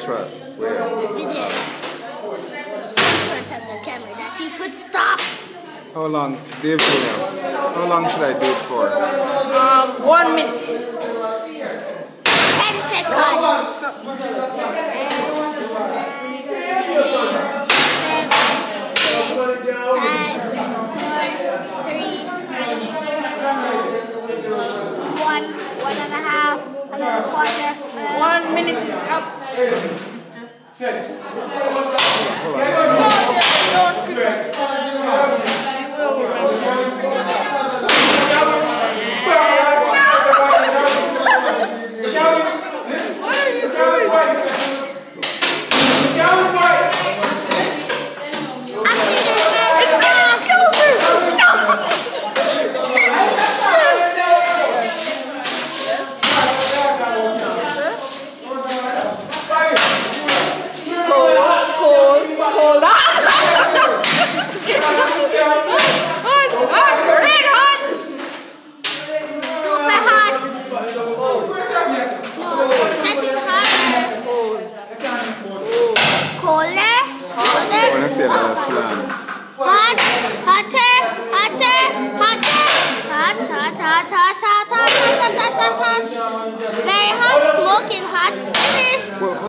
shot? Where? Video. In front of the camera that you could stop. How long, Dave Jr., how long should I do it for? 1 minute. 10 seconds. 1 minute is up. Hot, hotter, hotter, hotter, hot, hot, hot, hot, hot, hot, hot, hot, hot, hot, hot, very hot, smoking hot, finish.